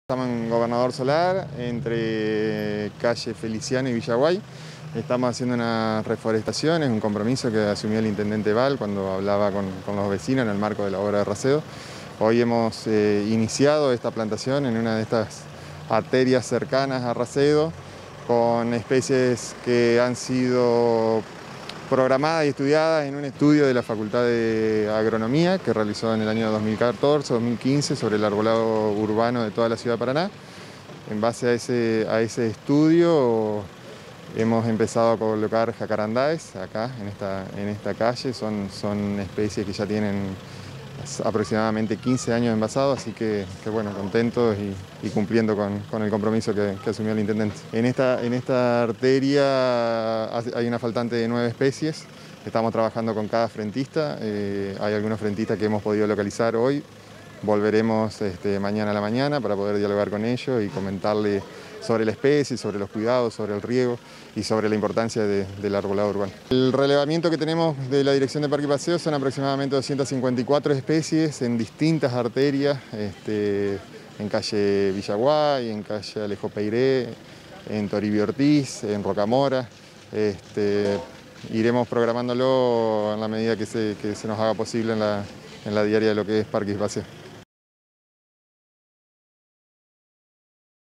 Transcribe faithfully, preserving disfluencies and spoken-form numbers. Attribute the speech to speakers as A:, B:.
A: Estamos en Gobernador Solar, entre calle Feliciano y Villaguay. Estamos haciendo una reforestación, es un compromiso que asumió el intendente Val cuando hablaba con, con los vecinos en el marco de la obra de Racedo. Hoy hemos eh, iniciado esta plantación en una de estas arterias cercanas a Racedo, con especies que han sido programadas y estudiadas en un estudio de la Facultad de Agronomía que realizó en el año dos mil catorce dos mil quince sobre el arbolado urbano de toda la ciudad de Paraná. En base a ese, a ese estudio hemos empezado a colocar jacarandáes acá en esta, en esta calle. Son, son especies que ya tienen aproximadamente quince años envasados, así que, que bueno, contentos y, y cumpliendo con, con el compromiso que, que asumió el intendente. En esta, en esta arteria hay una faltante de nueve especies. Estamos trabajando con cada frentista. Eh, hay algunos frentistas que hemos podido localizar hoy. Volveremos este, mañana a la mañana para poder dialogar con ellos y comentarles sobre la especie, sobre los cuidados, sobre el riego y sobre la importancia de, del arbolado urbano. El relevamiento que tenemos de la Dirección de Parque y Paseo son aproximadamente doscientas cincuenta y cuatro especies en distintas arterias, este, en calle Villaguay, en calle Alejo Peiré, en Toribio Ortiz, en Rocamora. Este, iremos programándolo en la medida que se, que se nos haga posible en la, en la diaria de lo que es Parque y Paseo.